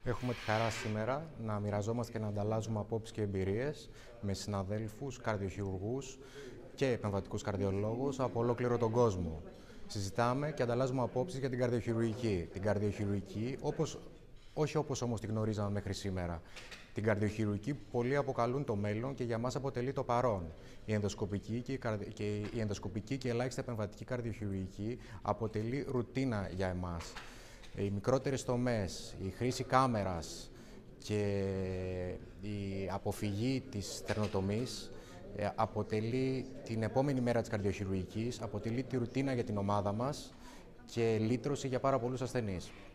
Έχουμε τη χαρά σήμερα να μοιραζόμαστε και να ανταλλάζουμε απόψεις και εμπειρίες με συναδέλφους, καρδιοχειρουργούς και επεμβατικούς καρδιολόγους από ολόκληρο τον κόσμο. Συζητάμε και ανταλλάζουμε απόψεις για την καρδιοχειρουργική. Την καρδιοχειρουργική, όχι όπως όμως τη γνωρίζαμε μέχρι σήμερα. Την καρδιοχειρουργική που πολλοί αποκαλούν το μέλλον και για μας αποτελεί το παρόν. Η ενδοσκοπική και ελάχιστη επεμβατική καρδιοχειρουργική αποτελεί ρουτίνα για εμάς. Οι μικρότερες τομές, η χρήση κάμερας και η αποφυγή της στερνοτομής αποτελεί την επόμενη μέρα της καρδιοχειρουργικής, αποτελεί τη ρουτίνα για την ομάδα μας και λύτρωση για πάρα πολλούς ασθενείς.